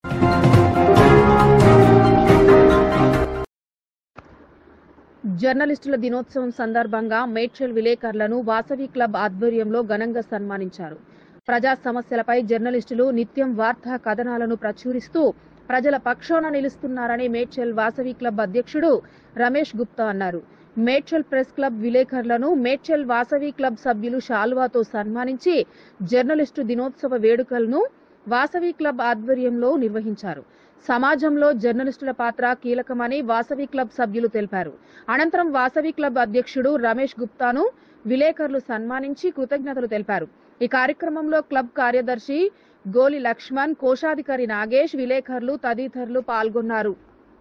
జర్నలిస్టుల దినోత్సవం సందర్భంగా మేడ్చల్ విలేకరులను వాసవి క్లబ్ ఆధ్వర్యంలో ఘనంగా సన్మానించారు. ప్రజా సమస్యలపై జర్నలిస్టులు నిత్యం వార్తా కథనాలను ప్రచురిస్తూ ప్రజల పక్షాన నిలుస్తున్నారని మేడ్చల్ వాసవి క్లబ్ అధ్యక్షుడు రమేష్ గుప్తా అన్నారు. మేడ్చల్ ప్రెస్ క్లబ్ విలేకరులను మేడ్చల్ వాసవి క్లబ్ సభ్యులు శాల్వాతో సన్మానించి జర్నలిస్టు దినోత్సవ వేడుకలను వాసవి క్లబ్ ఆధ్వర్యంలో నిర్వహించారు. సమాజంలో జర్నలిస్టుల పాత్ర కీలకమని వాసవి క్లబ్ సభ్యులు తెలిపారు. అనంతరం వాసవి క్లబ్ అధ్యక్షుడు రమేష్ గుప్తాను విలేకరులు సన్మానించి కృతజ్ఞతలు తెలిపారు. ఈ కార్యక్రమంలో క్లబ్ కార్యదర్శి గోలి లక్ష్మణ్, కోశాధికారి నాగేష్, విలేకరులు తదితరులు పాల్గొన్నారు.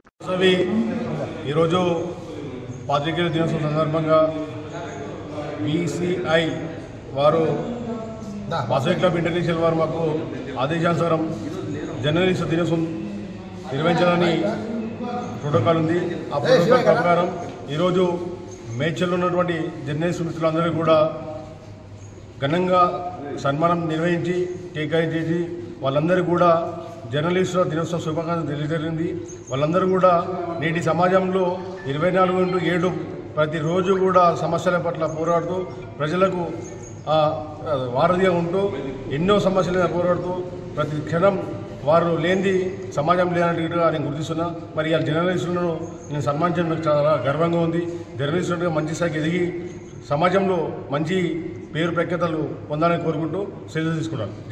ఈరోజు పాత్రికేయుల దినోత్సవం సందర్భంగా BCI వారు వాసవి క్లబ్ ఇంటర్నేషనల్ వారు మాకు ఆదేశానుసారం జర్నలిస్ట్ దినోత్సవం నిర్వహించాలని ప్రోటోకాల్ ఉంది. ఆ ప్రోటోకాల్ ప్రకారం ఈరోజు మేడ్చల్లో ఉన్నటువంటి జర్నలిస్ట్ మిత్రులందరూ కూడా ఘనంగా సన్మానం నిర్వహించి కేక్ చేసి వాళ్ళందరూ కూడా జర్నలిస్టుల దినోత్సవ శుభాకాంక్షలు తెలియజేరింది. వాళ్ళందరూ కూడా నేటి సమాజంలో 24/7 ప్రతిరోజు కూడా సమస్యల పట్ల పోరాడుతూ ప్రజలకు వారధిగా ఉంటూ ఎన్నో సమస్యల పోరాడుతూ ప్రతి క్షణం వారు లేనిది సమాజం లేనట్టుగా నేను గుర్తిస్తున్నా. మరి ఆ జర్నలిస్టులను నేను సన్మానించడం నాకు చాలా గర్వంగా ఉంది. జర్నలిస్టులుగా మంచి స్థాయికి ఎదిగి సమాజంలో మంచి పేరు ప్రఖ్యాతలు పొందాలని కోరుకుంటూ సెలవు తీసుకున్నాను.